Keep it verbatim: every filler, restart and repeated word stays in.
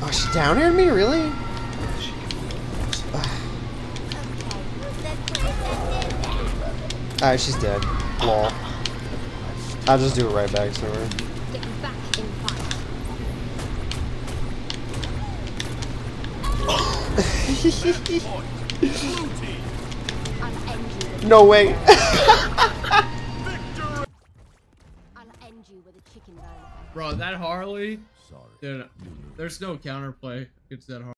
Oh, she down aired me? Really? Alright, she's dead. Lol. I'll just do it right back to her. No way. Bro, that Harley, dude, there's no counterplay against that Harley.